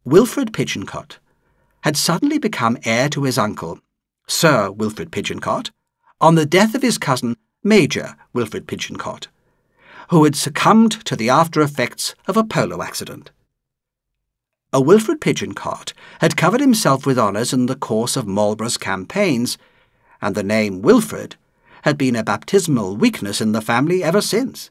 Wilfred Pigencott had suddenly become heir to his uncle, Sir Wilfred Pigencott, on the death of his cousin, Major Wilfred Pigencott, who had succumbed to the after-effects of a polo accident. A Wilfred Pigencott had covered himself with honours in the course of Marlborough's campaigns, and the name Wilfred had been a baptismal weakness in the family ever since.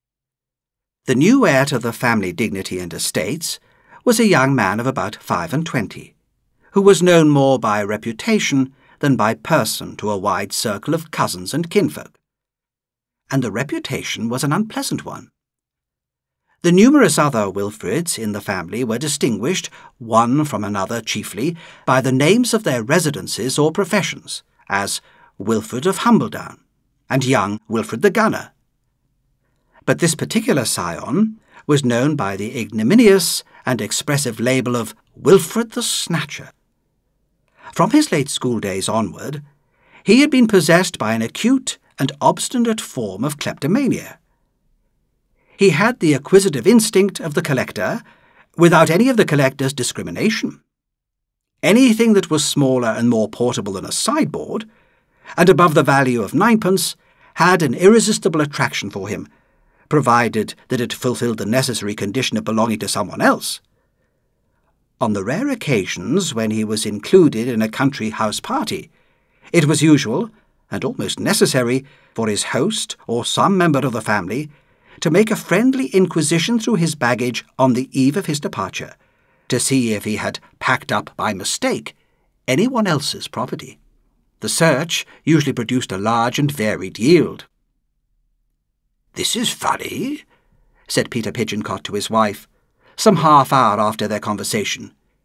The new heir to the family dignity and estates was a young man of about 25, who was known more by reputation than by person to a wide circle of cousins and kinfolk. And the reputation was an unpleasant one. The numerous other Wilfreds in the family were distinguished, one from another chiefly, by the names of their residences or professions, as Wilfred of Humbledown and young Wilfred the Gunner. But this particular scion was known by the ignominious and expressive label of Wilfred the Snatcher. From his late school days onward, he had been possessed by an acute and obstinate form of kleptomania. He had the acquisitive instinct of the collector, without any of the collector's discrimination. Anything that was smaller and more portable than a sideboard, and above the value of 9pence, had an irresistible attraction for him, provided that it fulfilled the necessary condition of belonging to someone else. On the rare occasions when he was included in a country house party, it was usual, and almost necessary, for his host or some member of the family to make a friendly inquisition through his baggage on the eve of his departure, to see if he had packed up by mistake anyone else's property. The search usually produced a large and varied yield. "This is funny," said Peter Pigencott to his wife, some half hour after their conversation.